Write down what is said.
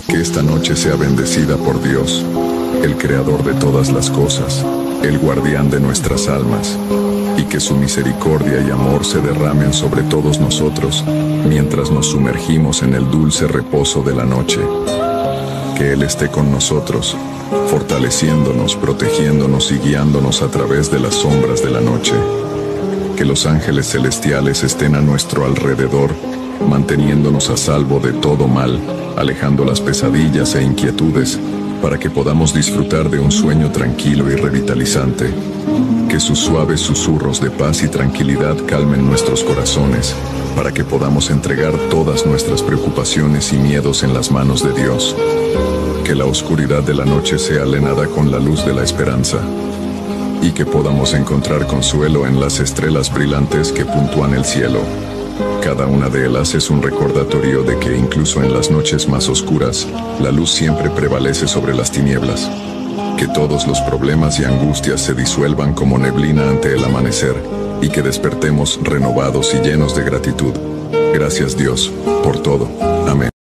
Que esta noche sea bendecida por Dios, el creador de todas las cosas, el guardián de nuestras almas, y que su misericordia y amor se derramen sobre todos nosotros, mientras nos sumergimos en el dulce reposo de la noche. Que Él esté con nosotros, fortaleciéndonos, protegiéndonos y guiándonos a través de las sombras de la noche. Que los ángeles celestiales estén a nuestro alrededor, manteniéndonos a salvo de todo mal, alejando las pesadillas e inquietudes, para que podamos disfrutar de un sueño tranquilo y revitalizante. Que sus suaves susurros de paz y tranquilidad calmen nuestros corazones, para que podamos entregar todas nuestras preocupaciones y miedos en las manos de Dios. Que la oscuridad de la noche sea alenada con la luz de la esperanza, y que podamos encontrar consuelo en las estrellas brillantes que puntúan el cielo. Cada una de ellas es un recordatorio de que incluso en las noches más oscuras, la luz siempre prevalece sobre las tinieblas. Que todos los problemas y angustias se disuelvan como neblina ante el amanecer, y que despertemos renovados y llenos de gratitud. Gracias Dios, por todo. Amén.